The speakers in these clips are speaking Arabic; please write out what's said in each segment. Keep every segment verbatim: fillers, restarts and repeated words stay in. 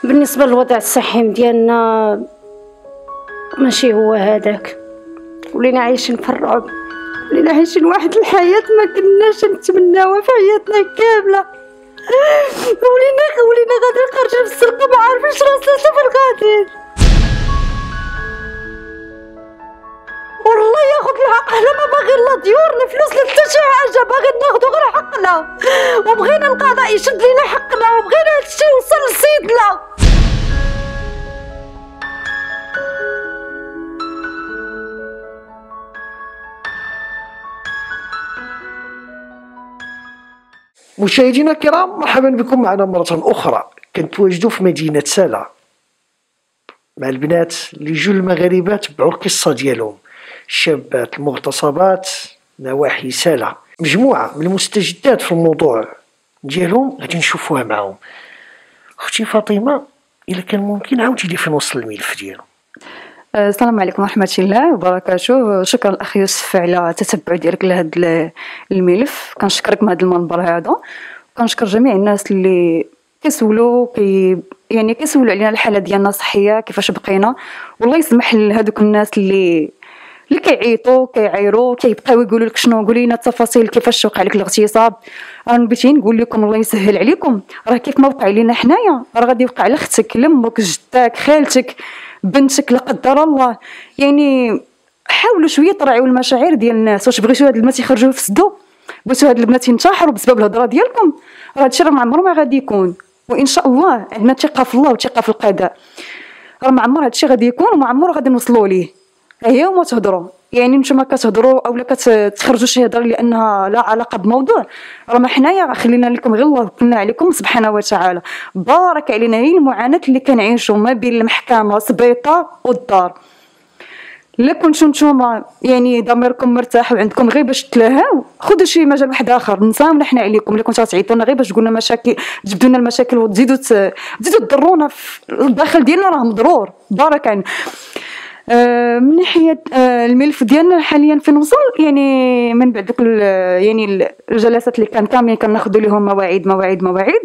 بالنسبه للوضع الصحي ديالنا ماشي هو هذاك، ولينا عايشين في الرعب، ولينا عايشين واحد الحياه ما كناش نتمناوها في حياتنا كامله. ولينا ولينا غادي نخرجوا في السرقه ما عارفينش راسنا فين غاديين. والله ياخذ الحق، حنا ما باغيين لا ديورنا فلوس لا حتى شي حاجه، باغيين ناخذوا غير حقنا، وبغينا القضاء يشد لينا حقنا، وبغينا هادشي يوصل لسيدنا. مشاهدينا الكرام، مرحبا بكم معنا مرة أخرى. كنتواجدوا في مدينة سلا مع البنات اللي جوا المغاربة تبعوا القصة ديالهم، الشابات المغتصبات نواحي سلا. مجموعة من المستجدات في الموضوع ديالهم غادي نشوفوها معهم. اختي فاطمة، إلا كان ممكن عاودي لي فين وصل الملف ديالو. السلام عليكم ورحمة الله وبركاته. شكرا الأخ يوسف على التتبع ديالك لهذا الملف، كنشكرك من هذا المنبر هذا، وكنشكر جميع الناس اللي كيسولوا كي يعني كيسولوا علينا الحالة ديالنا الصحية كيفاش بقينا. والله يسمح لهذوك الناس اللي اللي كيعيطوا كيعايروا كيبقاو يقولوا لك شنو، قولي لنا التفاصيل كيفاش وقع لك الاغتصاب. انا بغيت نقول لكم الله يسهل عليكم، راه كيف ما وقع لينا حنايا راه غادي يوقع لاختك لامك جداك خالتك بنتك لا قدر الله. يعني حاولوا شويه تراعيوا المشاعر ديال الناس. واش بغيتوا هاد البنات يخرجوا يفسدوا؟ بغيتوا هاد البنات ينتحروا بسبب الهضره ديالكم؟ راه هادشي راه ما عمره ما غادي يكون، وان شاء الله عندنا ثقه في الله وثقه في القضاء. راه ما عمر هادشي غادي يكون وما عمره غادي نوصلوا ليه. هي وما تهضروا، يعني نتوما كتهضروا اولا كتخرجوا شي هضره لانها لا علاقه بموضوع، راه ما حنايا خلينا لكم غير الله وكلنا عليكم سبحانه وتعالى. بارك علينا هي المعاناه اللي كنعيشوا ما بين المحكمه والسبيطار والدار. لا كنتو نتوما يعني ضميركم مرتاح وعندكم غير باش تلاهاو، خذوا شي مجال واحد اخر نساونا حنا عليكم. الا كنتو تعيطونا غير باش قلنا مشاكل تجبدوا لنا المشاكل وتزيدوا تزيدوا تضرونا في الداخل ديالنا، راه مضرور. بارك علينا. آه من ناحيه آه الملف ديالنا حاليا فين وصل، يعني من بعد دوك يعني الجلسات اللي كان كاملين كناخذوا لهم مواعيد مواعيد مواعيد.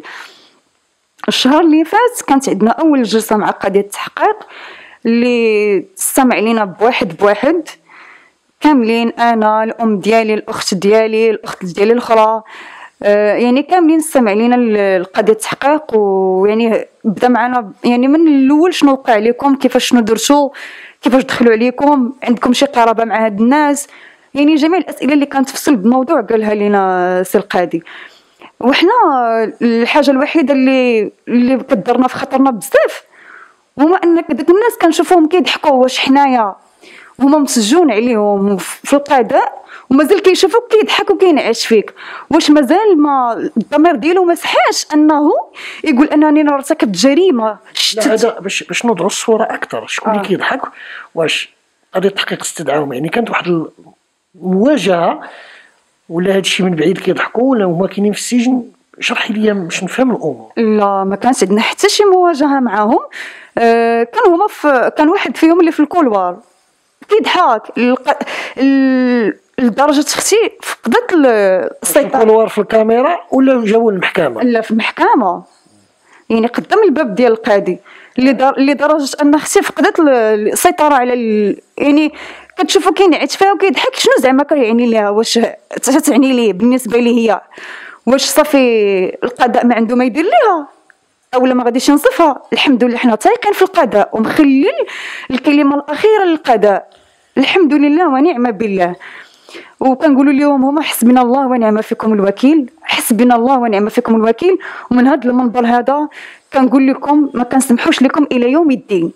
الشهر اللي فات كانت عندنا اول جلسه مع قضيه التحقيق اللي استمع لينا بواحد بواحد كاملين، انا الام ديالي الاخت ديالي الاخت ديالي الاخرى، آه يعني كاملين استمع لينا القضيه التحقيق. ويعني بدا معنا يعني من الاول شنو وقع لكم، كيفاش شنو درتوا، كيفاش دخلوا عليكم، عندكم شي قرابه مع هاد الناس، يعني جميع الاسئله اللي كانت في صلب الموضوع قالها لينا سي القاضي. وحنا الحاجه الوحيده اللي اللي كدرنا في خاطرنا بزاف هما انك داك الناس كنشوفوهم كيضحكوا، واش حنايا هما مسجون عليهم في القضاء ومازال كيشوفوك كيضحك وكينعش فيك، واش مازال ما الضمير ديالو ما صحاش انه يقول انني انا ارتكبت جريمه؟ لا هذا باش باش نوضعوا الصوره اكثر. شكون اللي آه. كيضحك؟ واش قضيه التحقيق استدعاهم يعني كانت واحد المواجهه، ولا هادشي من بعيد كيضحكوا، ولا هما كاينين في السجن؟ شرحي لي باش نفهم الامور. لا ما كانش عندنا حتى شي مواجهه معاهم. آه كانوا هما في كان واحد فيهم اللي في الكولوار كيضحك الق... ال... لدرجه اختي فقدت السيطره. في الكولوار في الكاميرا ولا جاوا المحكمه؟ لا في المحكمه، يعني قدام الباب ديال القاضي اللي دار... لدرجه ان اختي فقدت السيطره على ال... يعني كتشوفو كينعت فيها وكيضحك. شنو زعما كيعني ليها؟ واش تعني ليه بالنسبه لي هي؟ واش صافي القضاء ما عنده ما يدير ليها اولا ما غاديش ينصفها؟ الحمد لله حنا تايقين في القضاء ومخلي الكلمه الاخيره للقضاء، الحمد لله ونعم بالله. وكنقولوا لهم هما حسبنا الله ونعم فيكم الوكيل، حسبنا الله ونعم فيكم الوكيل. ومن هذا المنبر هذا كنقول لكم ما كنسمحوش لكم الى يوم الدين.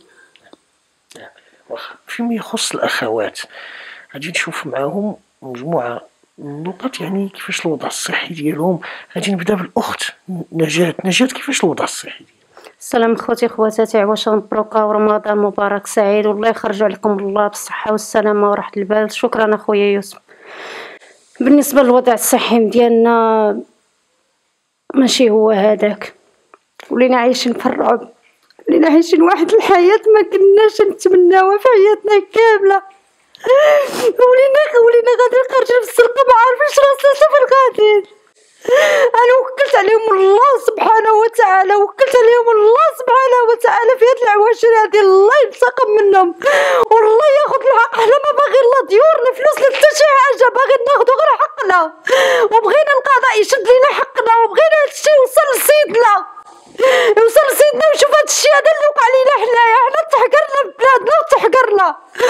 فيما يخص الاخوات غادي نشوف معاهم مجموعه النقط، يعني كيفاش الوضع الصحي ديالهم. غادي نبدا بالاخت نجاة. نجاة كيفاش الوضع الصحي ديالها؟ السلام خوتي خواتاتي، عواشر مبروكه ورمضان مبارك سعيد، والله يخرج عليكم الله بالصحه والسلامه وراحه البال. شكرا اخويا يوسف. بالنسبه للوضع الصحي ديالنا ماشي هو هذاك، ولينا عايشين في الرعب، ولينا عايشين واحد الحياه ما كناش نتمناوها في حياتنا كامله. ولينا ولينا غادي نخرجوا في السرقه ما عارفينش راسنا فين غاديين. انا وكلت عليهم الله سبحانه وتعالى، وكلت عليهم الله سبحانه وتعالى في هاد العواشر هادي، الله ينتقم منهم والله ياخذ الحق. حنا ما باغي لا ديور لا فلوس لا حتى شي حاجه، باغي ناخذوا غير حقنا، وبغينا القضاء يشد لينا حقنا، وبغينا هادشي يوصل لسيدنا، يوصل لسيدنا ويشوف هادشي هذا اللي وقع لينا حنايا. حنا تحقرنا ببلادنا وتحقرنا.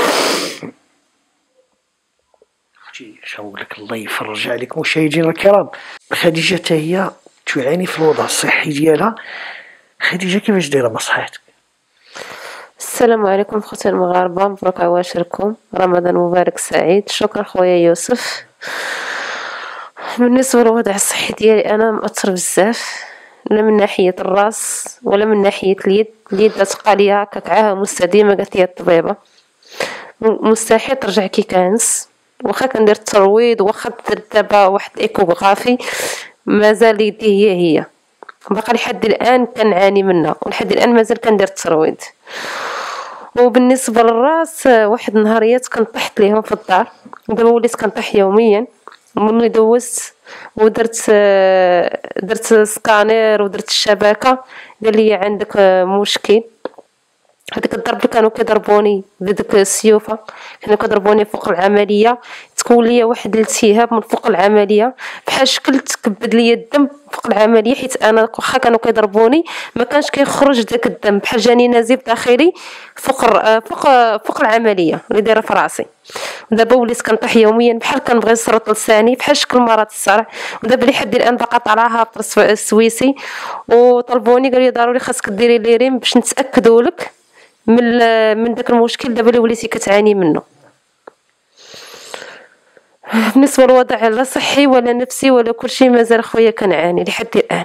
اش نقول لك، الله يفرج عليك. مشاهدينا الكرام، خديجه حتى هي تعاني في الوضع الصحي ديالها. خديجه كيفاش دايره مع صحتك؟ السلام عليكم خوتي المغاربه، مبروك عواشركم، رمضان مبارك سعيد. شكرا خويا يوسف. بالنسبه للوضع الصحي ديالي انا مأثر بزاف، لا من ناحيه الراس ولا من ناحيه اليد. اليد تبقى ليا هكاك عاهه مستديمه. قالت لي الطبيبه مستحيل ترجع كي كانس، واخا كندير الترويض واخا درت دابا واحد ايكوغرافي مازال يدي هي هي باقا لحد الان كنعاني منها، ولحد الان مازال كندير الترويض. وبالنسبه للراس، واحد النهاريات كنت طحت ليهم في الدار، دابا وليت كنطيح يوميا. مني دوزت ودرت درت سكانير ودرت الشبكه، قال لي عندك مشكل. هذيك الضرب اللي كانوا كيضربوني بديك السيوفه، كانوا كيضربوني فوق العمليه، تكون ليا واحد الالتهاب من فوق العمليه بحال شكل تكبد ليا الدم فوق العمليه، حيت انا واخا كانوا كيضربوني ما كانش كيخرج داك الدم، بحال جاني نزيف داخلي فوق فوق فوق العمليه اللي دايره في راسي. ودابا وليت كنطيح يوميا بحال كنبغي نسرط لساني بحال شكل مرض الصرع. ودابا لحد الان باقا طالعه هابط السويسي، وطلبوني قالوا لي ضروري خاصك ديري لي ريم باش نتاكدوا لك من من داك المشكل دابا اللي وليتي كتعاني منه. بالنسبه للوضع لا صحي ولا نفسي ولا كلشي مازال خويا كنعاني لحد الان.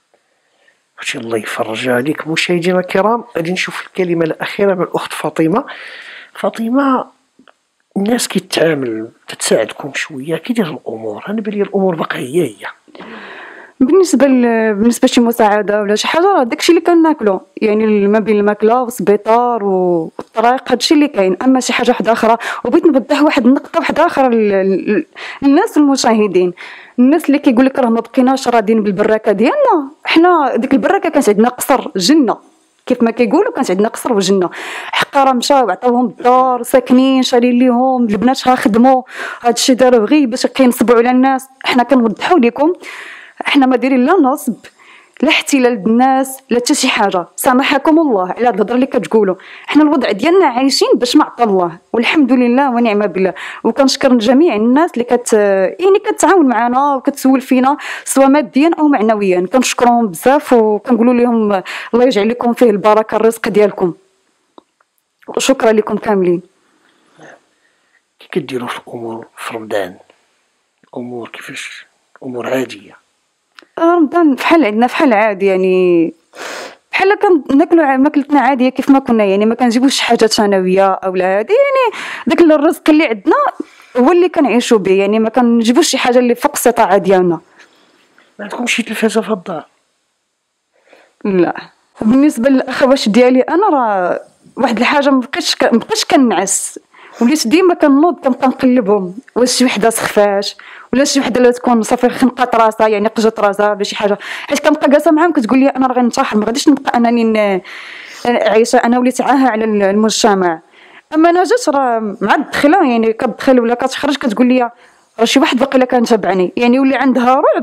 اختي الله يفرج عليك. مشاهدينا الكرام، غادي نشوف الكلمه الاخيره من الاخت فاطمه. فاطمه، الناس كيتعامل تتساعدكم شويه، كي داير الامور؟ انا بان لي الامور باقا هي هي. بالنسبه ل... بالنسبه لشي مساعده ولا شي حاجه، راه داكشي اللي كناكلو، يعني ما بين الماكله والسبيطار والطريق هادشي اللي كاين. اما شي حاجه واحده اخرى، وبغيت نوضح واحد النقطه واحده اخرى للناس المشاهدين. الناس اللي كيقول لك راه ما بقيناش راضيين بالبراكه ديالنا، حنا ديك البراكه كانت عندنا قصر جنه كيف ما كيقولوا، كانت عندنا قصر وجنه. حقا راه مشاو عطاوهم الدار ساكنين شارين ليهم، البنات ها خدموا، هادشي داروا غير باش كينصبوا على الناس. حنا كنوضحوا لكم احنا ما دايرين لا نصب لا احتلال الناس لا حتى شي حاجه، سامحكم الله على هاد الهضره اللي كتقولوا. حنا الوضع ديالنا عايشين باش ما عطى الله، والحمد لله ونعم بالله. وكنشكر جميع الناس اللي كت يعني كتعاون معنا وكتسول فينا سواء ماديا او معنويا، كنشكرهم بزاف وكنقولوا لهم الله يجعل لكم فيه البركه الرزق ديالكم، وشكرا لكم كاملين. كي كديروا في الامور في رمضان، امور كيفاش؟ امور عاديه؟ رمضان فحال عندنا فحال عادي، يعني بحال كناكلوا ماكلتنا عاديه كيف ما كنا، يعني ما كنجيبوش حاجه ثانويه او لا هذه، يعني داك الرزق اللي عندنا هو اللي كنعيشوا به، يعني ما كنجيبوش شي حاجه اللي فوق السطاعه ديالنا. ما عندكمش شي تلفازه في الدار؟ لا. بالنسبه للاخوات ديالي انا راه واحد الحاجه ما بقيتش ما بقيتش كنعس، وليت ديما كنوض كنبقى نقلبهم واش شي وحده سخفاش ولا شي وحده لا تكون صافي خنقات راسها، يعني قجت راسها ولا شي حاجه، حيت كنبقى جالسه معاهم كتقول لي انا راه غنتحر، ما غاديش نبقى انني عايشه انا وليت عاهه على المجتمع. اما انا جات راه مع الدخله، يعني كتدخل ولا كتخرج كتقول لي راه شي واحد باقي لا كنتابعني، يعني ولي عندها رعب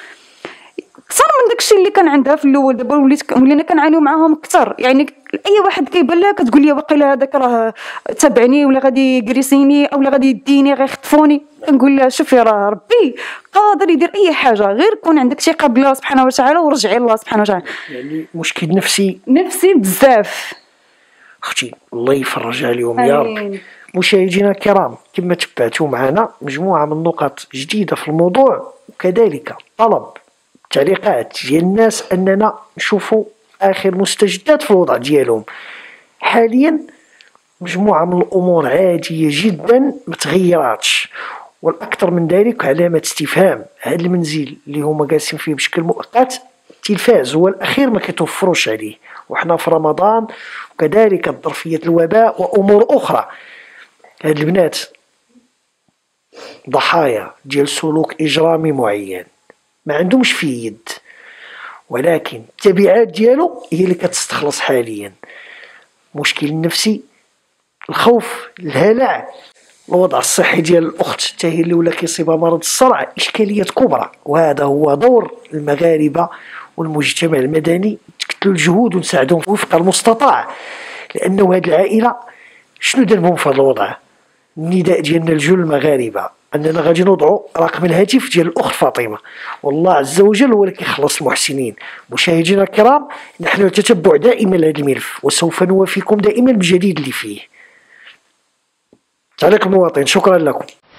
اكثر من داكشي اللي كان عندها في الاول. دابا وليت ولينا كنعانيو معاهم اكثر، يعني اي واحد كيبان لها كتقول لي واقيلا هذاك راه تابعني ولا غادي يكريسيني او غادي يديني غيخطفوني. كنقول لها شوفي راه ربي قادر يدير اي حاجه، غير كون عندك ثقه بالله سبحانه وتعالى ورجعي الله سبحانه وتعالى. يعني مشكل نفسي نفسي بزاف اختي، الله يفرج عليهم يا رب. مشاهدينا الكرام، كما تبعتوا معنا مجموعه من النقط جديده في الموضوع، وكذلك طلب تعليقات ديال الناس اننا نشوفوا اخر مستجدات في الوضع ديالهم. حاليا مجموعه من الامور عاديه جدا ما تغيراتش، والاكثر من ذلك علامه استفهام. هذا المنزل اللي هما جالسين فيه بشكل مؤقت، التلفاز هو الاخير ما كيتوفروش عليه، وحنا في رمضان، وكذلك ظرفيه الوباء وامور اخرى. هاد البنات ضحايا ديال سلوك اجرامي معين، ما عندهمش فيه يد، ولكن التبعات ديالو هي اللي كتستخلص حاليا. المشكل النفسي، الخوف، الهلع، الوضع الصحي ديال الاخت حتى هي اللي ولا كيصيبها مرض الصرع، اشكاليات كبرى. وهذا هو دور المغاربه والمجتمع المدني، تكتلوا الجهود ونساعدهم وفق المستطاع، لانه هذه العائله شنو دربهم في هذا الوضع. النداء ديالنا لجل المغاربه اننا غادي نوضعوا رقم الهاتف ديال الاخت فاطمه، والله عز وجل هو اللي كيخلص المحسنين. مشاهدينا الكرام، نحن نتتبع دائما هذا الملف وسوف نوافيكم دائما بالجديد اللي فيه. تعليق المواطن، شكرا لكم.